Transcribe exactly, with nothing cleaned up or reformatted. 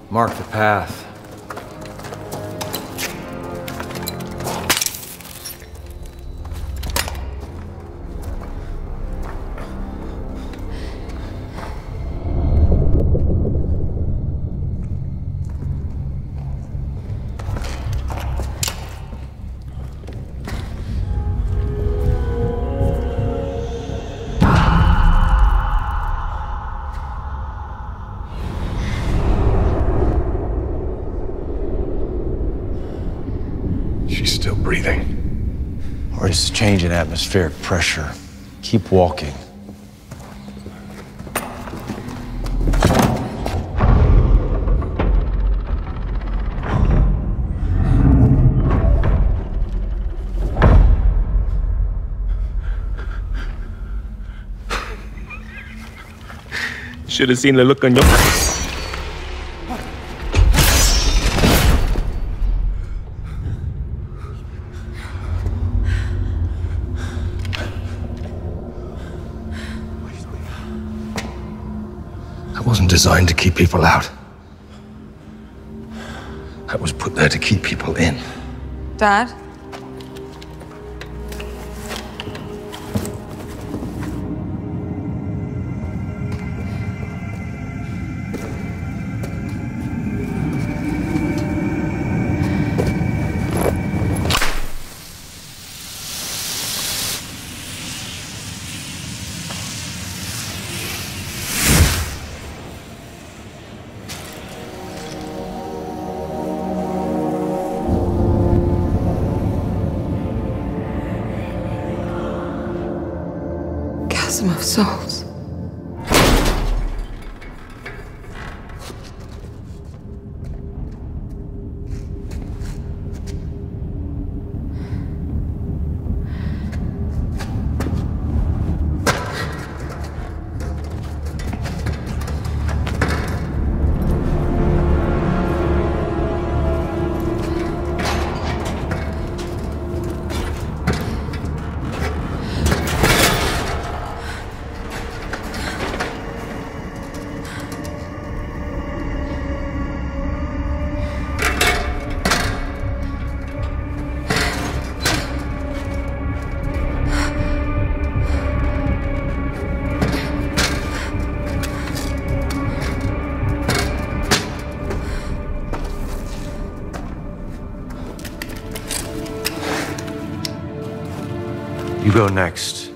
Mark the path. She's still breathing. Or it's change in atmospheric pressure. Keep walking. Should have seen the look on your face. I wasn't designed to keep people out. I was put there to keep people in. Dad? Chasm of Souls. You go next.